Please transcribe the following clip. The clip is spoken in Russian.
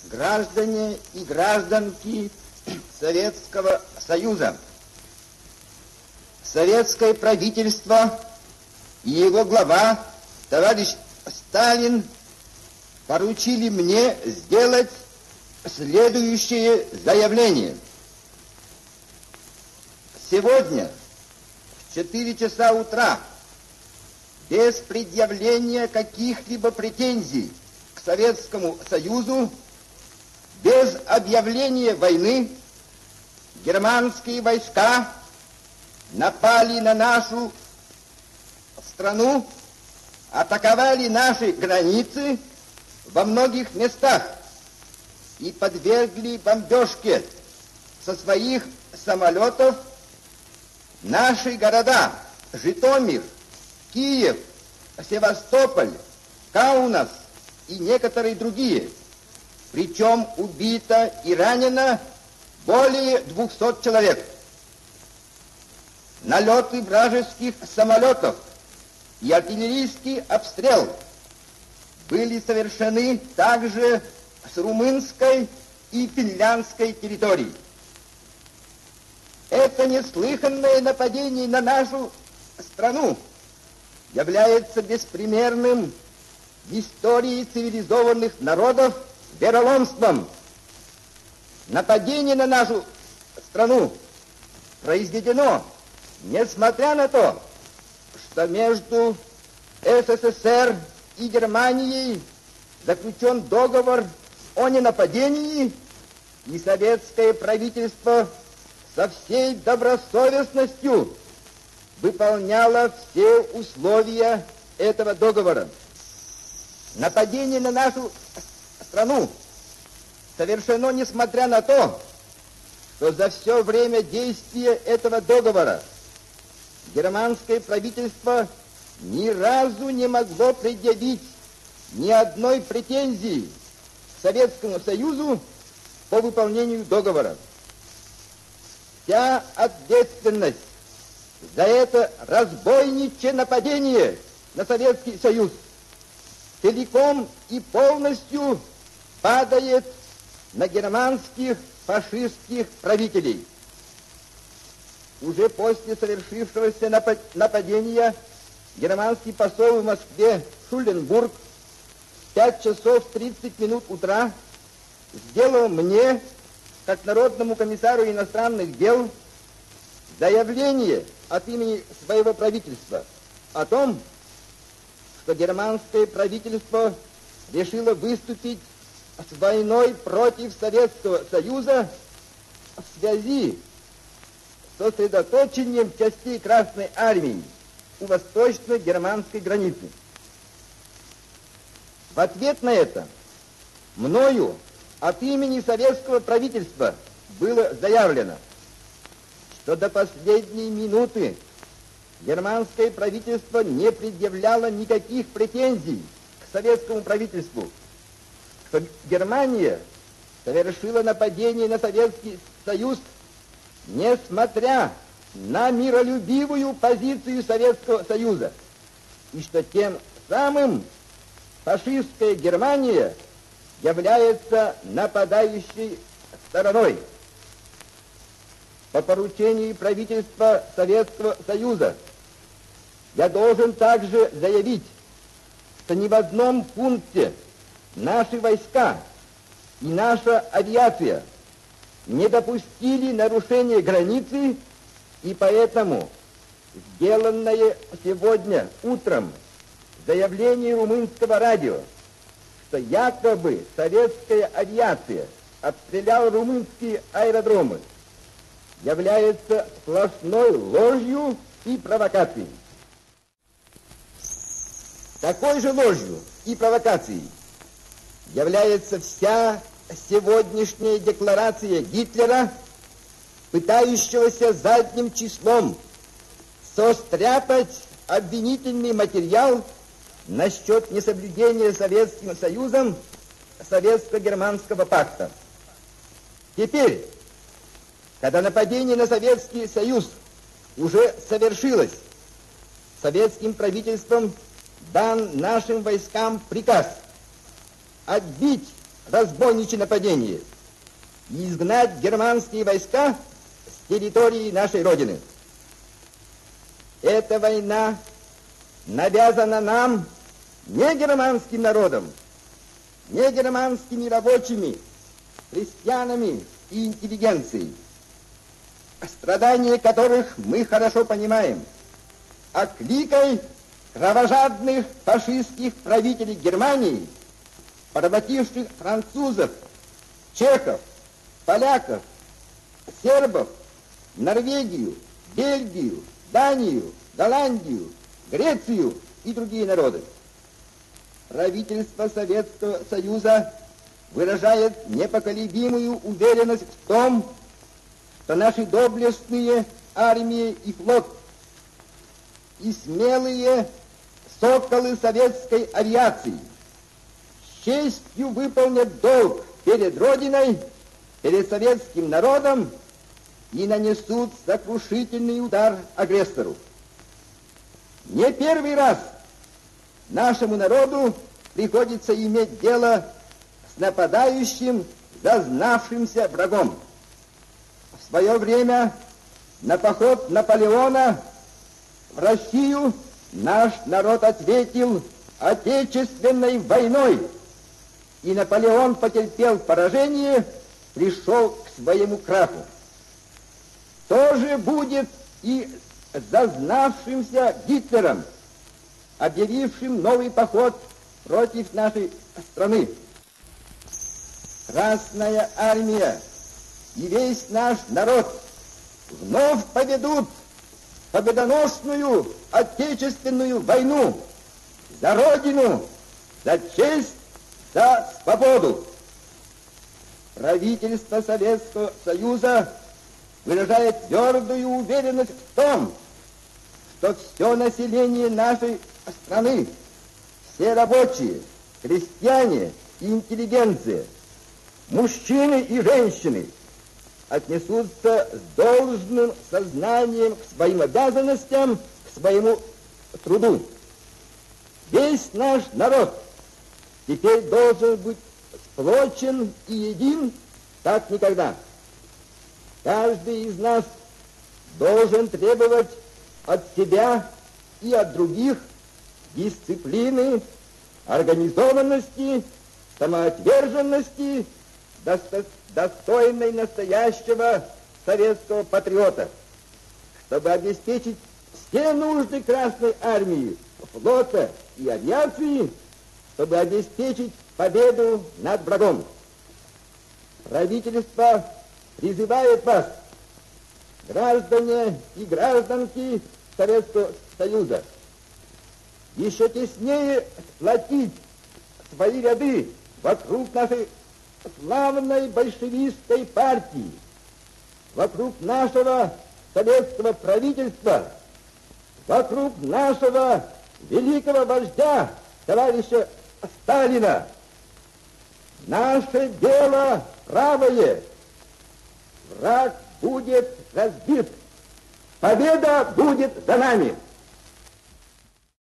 граждане и гражданки Советского Союза. Советское правительство и его глава, товарищ Сталин, поручили мне сделать следующее заявление. Сегодня в 4 часа утра, без предъявления каких-либо претензий к Советскому Союзу, без объявления войны, германские войска напали на нашу страну, атаковали наши границы во многих местах и подвергли бомбежке со своих самолетов наши города Житомир, Киев, Севастополь, Каунас и некоторые другие. Причем убито и ранено более 200 человек. Налеты вражеских самолетов и артиллерийский обстрел были совершены также с румынской и финляндской территории. Это неслыханное нападение на нашу страну является беспримерным в истории цивилизованных народов вероломством. Нападение на нашу страну произведено, несмотря на то, что между СССР и Германией заключен договор о ненападении, и советское правительство со всей добросовестностью выполняло все условия этого договора. Нападение на нашу страну совершено несмотря на то, что за все время действия этого договора германское правительство ни разу не могло предъявить ни одной претензии к Советскому Союзу по выполнению договора. Вся ответственность за это разбойничье нападение на Советский Союз целиком и полностью падает на германских фашистских правителей. Уже после совершившегося нападения германский посол в Москве Шуленбург в 5 часов 30 минут утра сделал мне, как Народному комиссару иностранных дел, заявление от имени своего правительства о том, что германское правительство решило выступить с войной против Советского Союза в связи с сосредоточением частей Красной Армии у восточно-германской границы. В ответ на это мною от имени советского правительства было заявлено, что до последней минуты германское правительство не предъявляло никаких претензий к советскому правительству, что Германия совершила нападение на Советский Союз, несмотря на миролюбивую позицию Советского Союза, и что тем самым фашистская Германия является нападающей стороной. По поручению правительства Советского Союза я должен также заявить, что ни в одном пункте наши войска и наша авиация не допустили нарушения границы, и поэтому сделанное сегодня утром заявление румынского радио, что якобы советская авиация обстреляла румынские аэродромы, является сплошной ложью и провокацией. Такой же ложью и провокацией является вся сегодняшняя декларация Гитлера, пытающегося задним числом состряпать обвинительный материал насчет несоблюдения Советским Союзом Советско-Германского пакта. Теперь, когда нападение на Советский Союз уже совершилось, советским правительством дан нашим войскам приказ отбить разбойничье нападение и изгнать германские войска с территории нашей Родины. Эта война навязана нам не германским народом, не германскими рабочими, крестьянами и интеллигенцией, страдания которых мы хорошо понимаем, а кликой кровожадных фашистских правителей Германии, поработивших французов, чехов, поляков, сербов, Норвегию, Бельгию, Данию, Голландию, Грецию и другие народы. Правительство Советского Союза выражает непоколебимую уверенность в том, что наши доблестные армии и флот и смелые соколы советской авиации с честью выполнят долг перед Родиной, перед советским народом и нанесут сокрушительный удар агрессору. Не первый раз нашему народу приходится иметь дело с нападающим, зазнавшимся врагом. В свое время на поход Наполеона в Россию наш народ ответил Отечественной войной, и Наполеон потерпел поражение, пришел к своему краху. То же будет и с зазнавшимся Гитлером, объявившим новый поход против нашей страны. Красная армия и весь наш народ вновь поведут победоносную отечественную войну за Родину, за честь, за свободу. Правительство Советского Союза выражает твердую уверенность в том, что все население нашей страны, все рабочие, крестьяне и интеллигенция, мужчины и женщины отнесутся с должным сознанием к своим обязанностям, к своему труду. Весь наш народ теперь должен быть сплочен и един, как никогда. Каждый из нас должен требовать от себя и от других дисциплины, организованности, самоотверженности, достойной настоящего советского патриота, чтобы обеспечить все нужды Красной армии, флота и авиации, чтобы обеспечить победу над врагом. Правительство призывает вас, граждане и гражданки Советского Союза, еще теснее сплотить свои ряды вокруг нашей славной большевистской партии, вокруг нашего советского правительства, вокруг нашего великого вождя, товарища Сталина. Наше дело правое. Враг будет разбит. Победа будет за нами.